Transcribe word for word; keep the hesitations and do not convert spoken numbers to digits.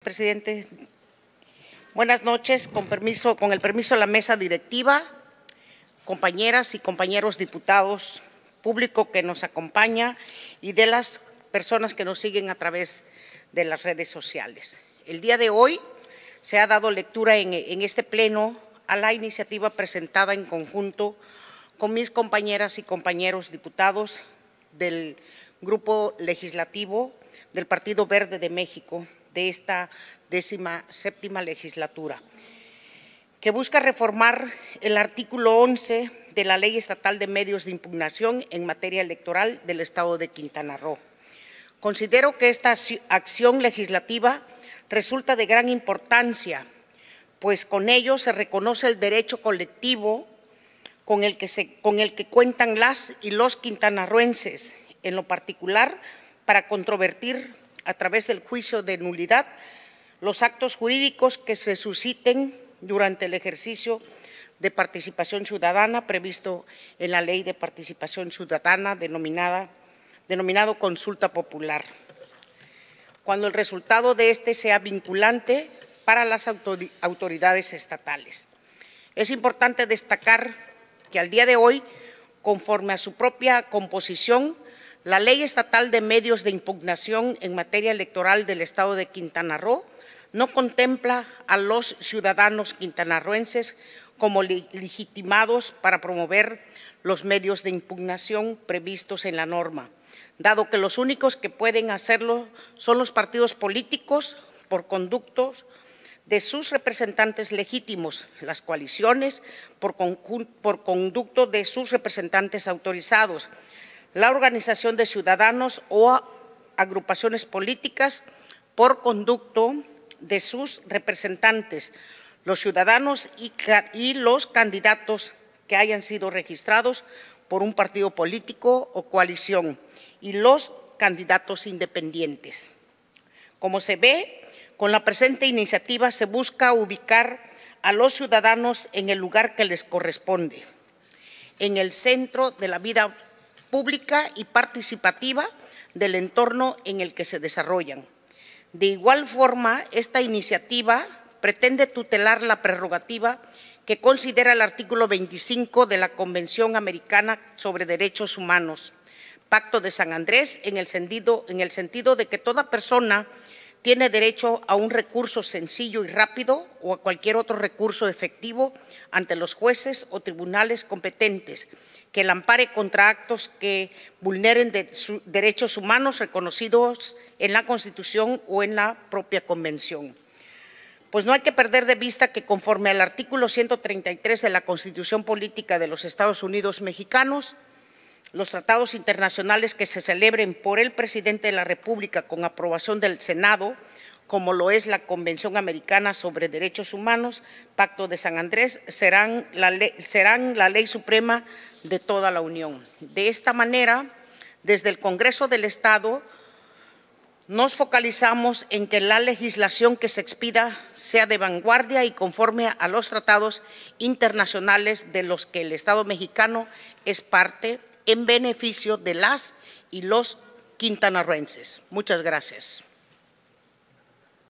presidente. Buenas noches, con permiso, con el permiso de la mesa directiva, compañeras y compañeros diputados, público que nos acompaña y de las personas que nos siguen a través de las redes sociales. El día de hoy se ha dado lectura en, en este pleno a la iniciativa presentada en conjunto con mis compañeras y compañeros diputados del Grupo Legislativo del Partido Verde de México de esta décima séptima legislatura, que busca reformar el artículo once de la Ley Estatal de Medios de Impugnación en materia electoral del Estado de Quintana Roo. Considero que esta acción legislativa resulta de gran importancia, pues con ello se reconoce el derecho colectivo con el que, se, con el que cuentan las y los quintanarroenses, en lo particular para controvertir a través del juicio de nulidad los actos jurídicos que se susciten durante el ejercicio de participación ciudadana previsto en la Ley de Participación Ciudadana denominada, denominado consulta popular, cuando el resultado de este sea vinculante para las autoridades estatales. Es importante destacar que al día de hoy, conforme a su propia composición, la Ley Estatal de Medios de Impugnación en materia electoral del Estado de Quintana Roo no contempla a los ciudadanos quintanarroenses como legitimados para promover los medios de impugnación previstos en la norma, dado que los únicos que pueden hacerlo son los partidos políticos por conductos de sus representantes legítimos, las coaliciones por, por conducto de sus representantes autorizados, la organización de ciudadanos o agrupaciones políticas por conducto de sus representantes, los ciudadanos y, y los candidatos que hayan sido registrados por un partido político o coalición y los candidatos independientes. Como se ve, con la presente iniciativa se busca ubicar a los ciudadanos en el lugar que les corresponde, en el centro de la vida pública y participativa del entorno en el que se desarrollan. De igual forma, esta iniciativa pretende tutelar la prerrogativa que considera el artículo veinticinco de la Convención Americana sobre Derechos Humanos, Pacto de San Andrés, en el sentido, en el sentido de que toda persona tiene derecho a un recurso sencillo y rápido o a cualquier otro recurso efectivo ante los jueces o tribunales competentes que la ampare contra actos que vulneren de derechos humanos reconocidos en la Constitución o en la propia Convención. Pues no hay que perder de vista que conforme al artículo ciento treinta y tres de la Constitución Política de los Estados Unidos Mexicanos, los tratados internacionales que se celebren por el presidente de la República con aprobación del Senado, como lo es la Convención Americana sobre Derechos Humanos, Pacto de San Andrés, serán la ley, serán la ley suprema de toda la Unión. De esta manera, desde el Congreso del Estado, nos focalizamos en que la legislación que se expida sea de vanguardia y conforme a los tratados internacionales de los que el Estado mexicano es parte, en beneficio de las y los quintanarroenses. Muchas gracias.